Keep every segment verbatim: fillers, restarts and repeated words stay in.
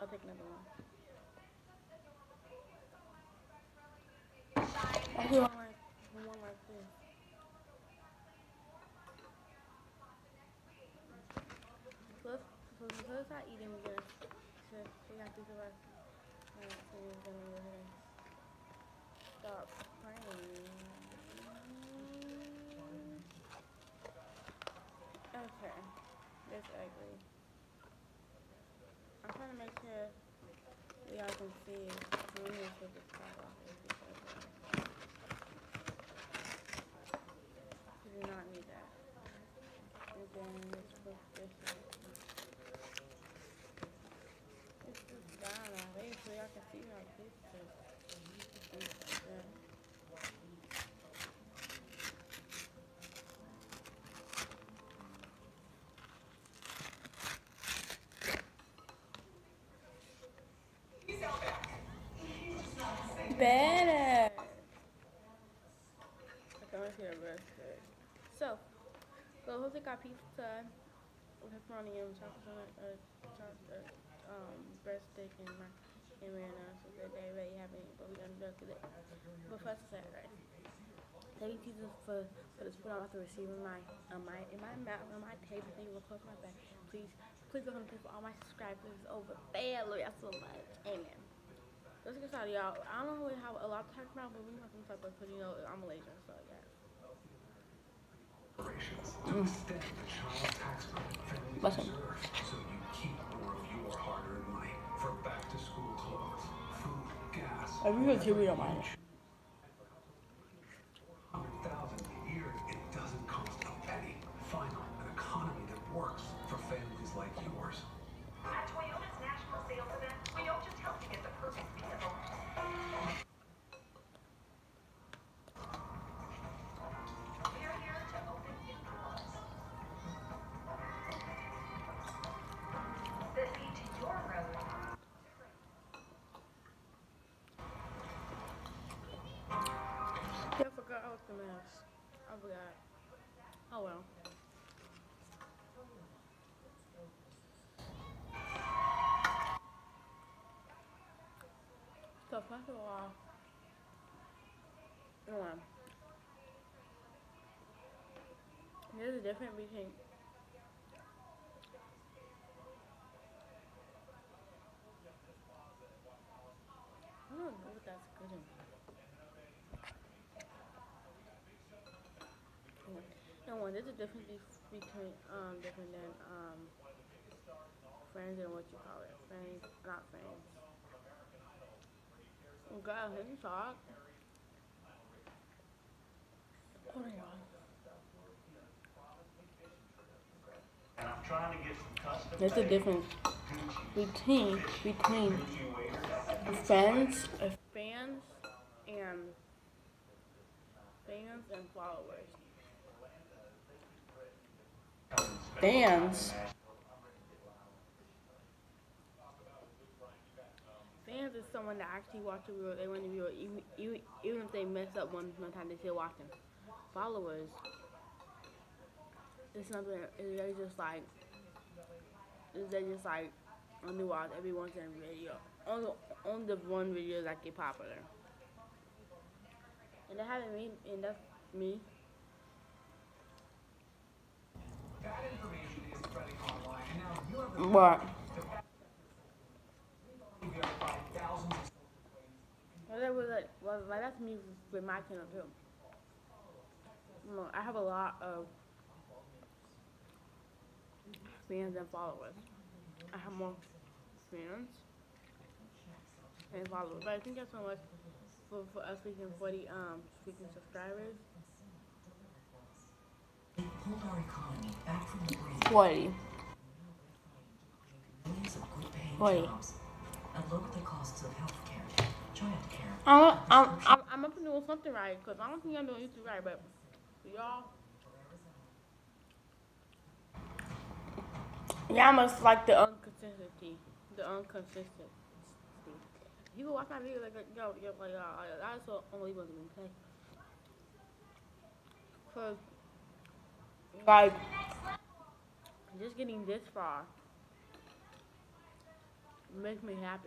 I'll take another one. I do one like one like this. So let's so let's start eating. We're gonna so we got to do the rest. Alright, so we're gonna go ahead and stop praying. Okay, that's ugly. I'm trying to make sure y'all can see. So we need to take this top off this because uh, we do not need that. And then let's put this in. It's just down our way so y'all can see how this is. Yeah. Better. Okay, let's get a rest good. So, so Jose got pizza with pepperoni and chocolate, uh, chocolate, um, breast steak and my and mayonnaise. So that they already have it, but we done done today. But first Saturday. Taking pizza for for this food I'm about to receive in my on my in my mouth on my table. Thank you for close my back. Please, please go ahead and pay for all my subscribers over there. Lord, that's so much. Amen. Let's get started, y'all. I don't know how a lot to talk about, but we have some type of because you know I'm Malaysian, so yeah. Mm. Listen. So you keep more of your hard-earned money for back-to-school clothes, food, gas. I really T V on mine. Hundred thousand a year, it doesn't cost a penny. Final, an economy that works for families like yours. At Toyota's national sales event, we don't just help you get the perfect vehicle. We're here to open new doors. That lead to your road. Yeah, I forgot I was the mess. I forgot. Oh well. So first of all, um, there's a difference between I don't know what that's good in. No one, there's a difference between um different than um friends and what you call it. Friends, not friends. Oh God, can you talk? Hold on. There's a difference between between friends, uh, fans, and fans and followers. Fans. Fans is someone that actually watch the video. They want the video, even, even even if they mess up one one time, they still watching. Followers. It's something. They just like. They just like only watch every once in a video. On the on the one video that get popular. And they haven't me, and that's me. That information is spreading online, and now you have the what? Well, that was like, well, like that's me with my channel too. You know, I have a lot of fans and followers. I have more fans and followers, but I think that's so much for, for us reaching forty um speaking subscribers. Pulled our economy back from the brink. forty. forty. And lower the costs of healthcare. Childcare. I'm I'm I'm I'm up to doing something right because I don't think I'm doing YouTube right, but y'all. Yeah, I must like the inconsistency. The inconsistency. You can watch my video like yo, yo, like uh, that's so unbelievable to me. Okay? Cause like just getting this far, makes me happy.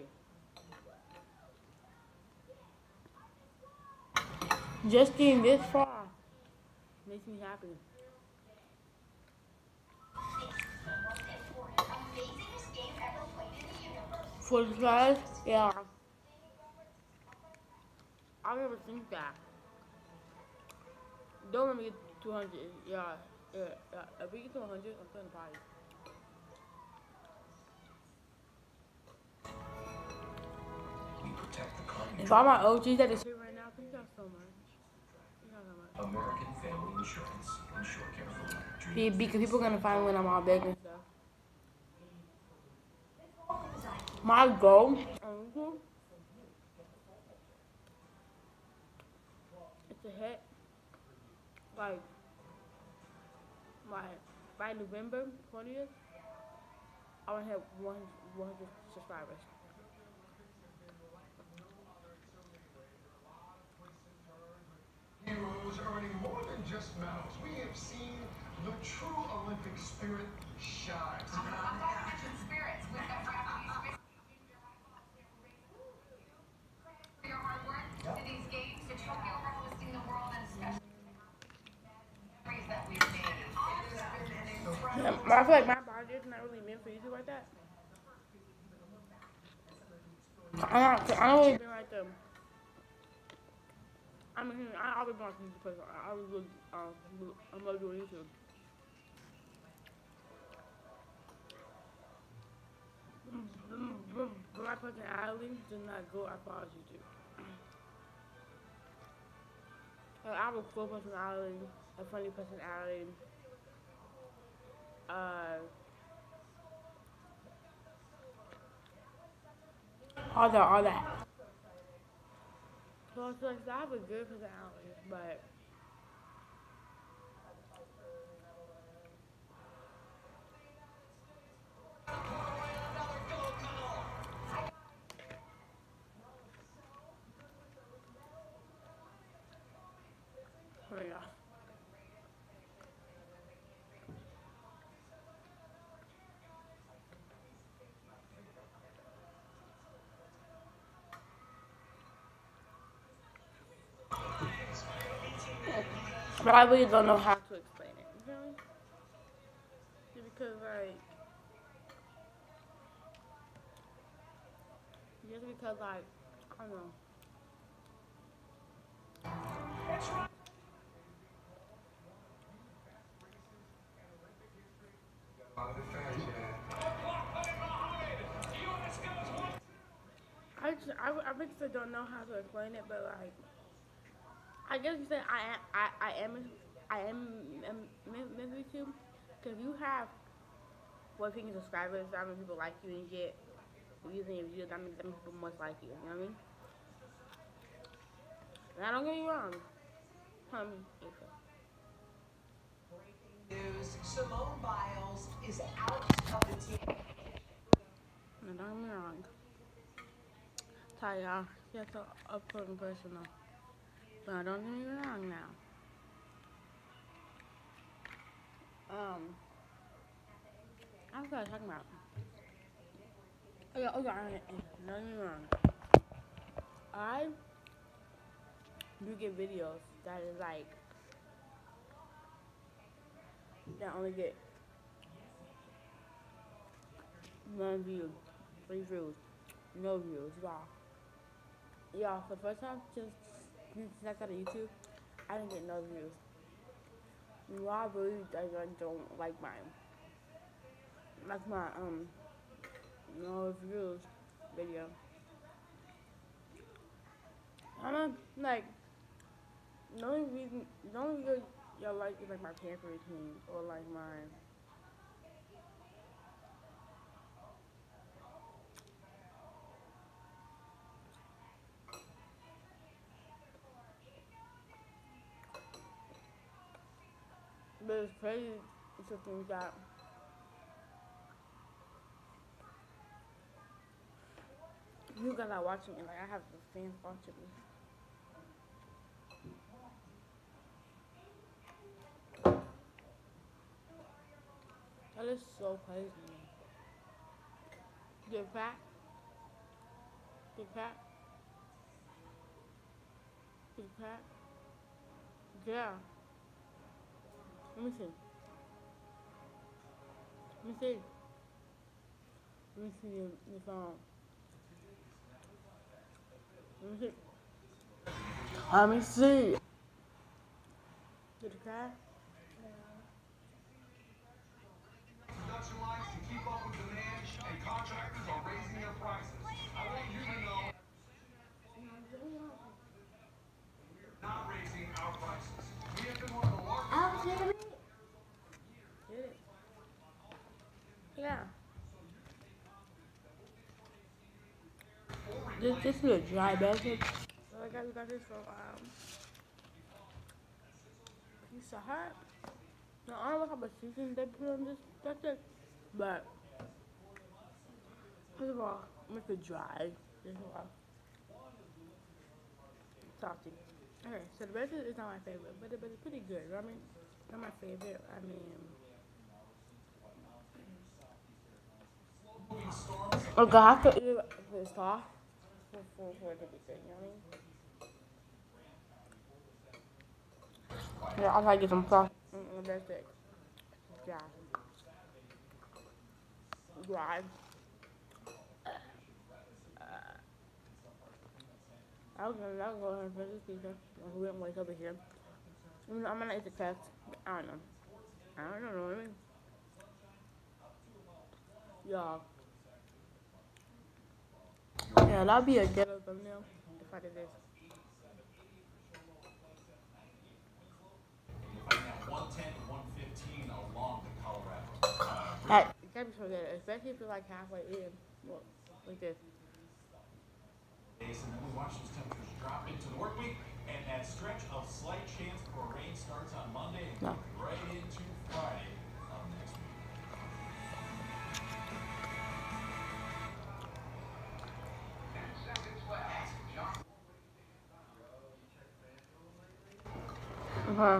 Just getting this far makes me happy. For the guys, yeah. I never think that. Don't let me get two hundred. Yeah, yeah, yeah. If we get to one hundred, I'm playing the party. We protect the community. If all my O Gs at the shit right now, thank y'all so much. Thank y'all so much. American Family Insurance. Insure carefully. Yeah, because people are gonna find when I'm all big and stuff. My goal mm-hmm, is to hit like my by November twentieth. I want to have one hundred subscribers. Heroes earning more than just medals. We have seen the true Olympic spirit shine. Spirits with the for your hard work to these games, to Tokyo representing the world, and especially that we've made. Yeah, I feel like my body is not really meant for YouTube like that. I don't, I don't really been like them. I mean, I always been like YouTube person. I always look, um, I'm gonna do YouTube. Black personality does not go as far as YouTube. Like, I have a full personality, a funny personality. Uh, all that, all that. So it's like I have a good personality, but oh yeah. But I really don't know how to explain it, you know? Because like, just because like, I don't know. I just, I, I just don't know how to explain it, but like, I guess you say I am, I, I am, I am, am Miss YouTube, because you have one fifty subscribers, that means people like you and get views in your videos, that means, that means people must like you, you know what I mean? Now don't get me wrong, honey, okay. News, Simone Biles is out of the team. Now don't get me wrong. Sorry y'all, that's so up close and personal. But don't get me wrong now. Um, I was talking about. Oh yeah, oh yeah, don't get me wrong. I do get videos that is like that only get one view, three views, no views, y'all. Y'all, for the first time since since I got on YouTube, I didn't get no views. Y'all really I don't like mine. That's my um no views video. I don't like the only reason the only video y'all like is like my pamper routine or like mine. But it's crazy to think that you guys are watching it. Like I have the fans watching me. That is so crazy. The fact Big Pat. Big Pat. Yeah. Let me see. Let me see. Let me see the, the phone. Let me see. Let me see. Did you cry? Production lines to keep up with demand, and contractors are raising their prices. I want you to know we're not raising our prices. We have been one of the largest. Did it? Yeah. This this is a dry beverage. So I got we got this from um Pizza Hut. Now I don't know what type of seasoning they put on this. That's it. But first of all, make it dry. This is why. Salty. Okay, so the rest is not my favorite, but it, but it's pretty good. I mean, not my favorite. I mean, okay, I have to eat it if it's soft for, for, for it to be good. You know what I mean? Yeah, I'll try to get some sauce. Mm-mm, that's it. Yeah. Dry. I was gonna, I was going for this pizza. We didn't wait over here. You know, I'm gonna eat the crust. I don't know. I don't know. What I mean? Yeah. Yeah, that'll be a ghetto thumbnail if I did this. one ten to one fifteen along the Colorado. That, you can't be so good, especially if you're like halfway in. Look, like this. And then we watch those temperatures drop into the work week, and that stretch of slight chance for rain starts on Monday and No. goes right into Friday of next week. Uh-huh.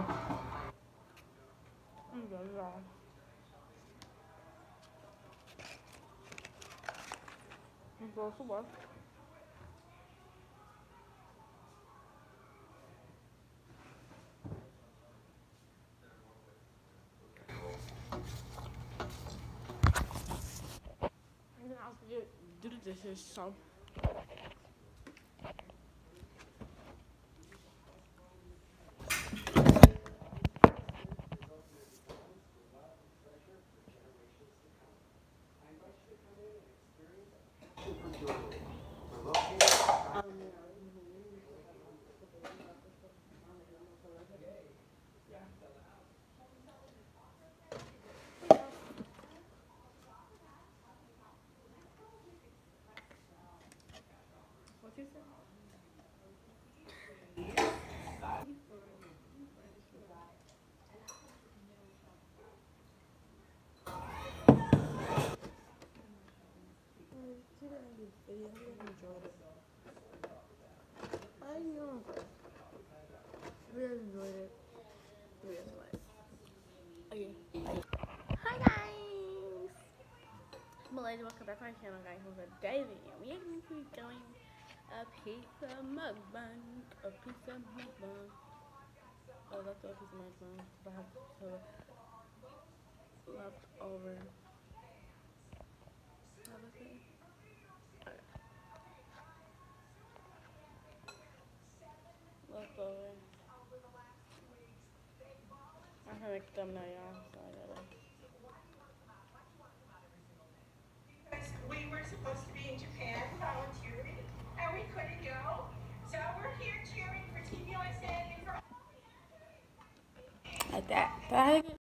I'm good, yeah. I'm going to work. And then I'll do, do the dishes, so. What you said? I know. Really enjoyed it. Really enjoyed it. Okay. Hi guys! Melody, welcome back to my channel, guys. It was a Daisy, and we are going to be doing a pizza mukbang. A pizza mukbang. Oh, that's a pizza mukbang. But I have to left over. Obviously. Left over. I'm gonna make them now, y'all. So I gotta. We were supposed to be in Japan volunteering, and we couldn't go. So we're here cheering for Team U S A and for Like that. But I